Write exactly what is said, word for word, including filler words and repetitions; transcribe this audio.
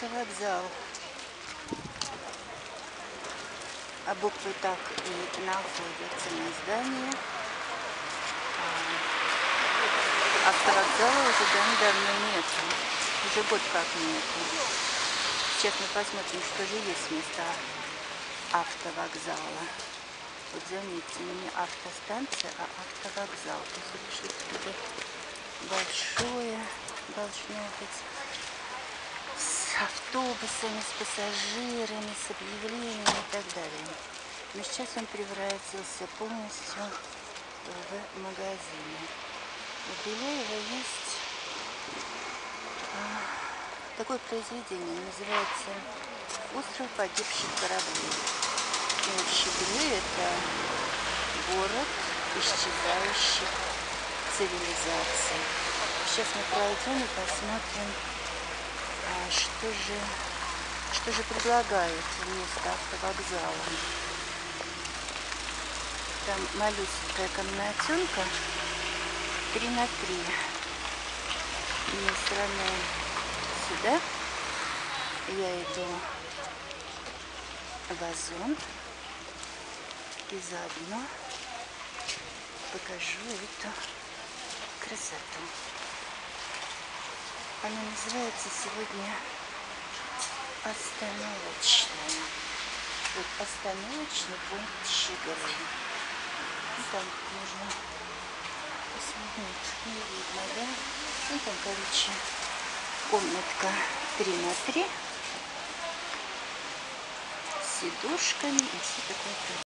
Автовокзал. А буквы так и находятся на здании. Автовокзала уже давно нету. Уже год как нету. Сейчас мы посмотрим, что же есть вместо автовокзала. Вот заметьте, не автостанция, а автовокзал. То есть это что-то большое должно быть. С автобусами, с пассажирами, с объявлениями и так далее. Но сейчас он превратился полностью в магазины. У Беляева есть а, такое произведение, называется «Остров погибших кораблей». И вот Щеглы — это город исчезающих цивилизаций. Сейчас мы пройдем и посмотрим, а, что же, что же предлагают вместо автовокзала. Там малюсенькая комнатенка три на три. И мы сравняем сюда. Я иду в Озон и заодно покажу эту красоту. Она называется сегодня остановочная. Вот остановочный пункт Щеглы. И там можно посмотреть, не видно, да? Ну там, короче, комнатка три на три с сидушками и все такое.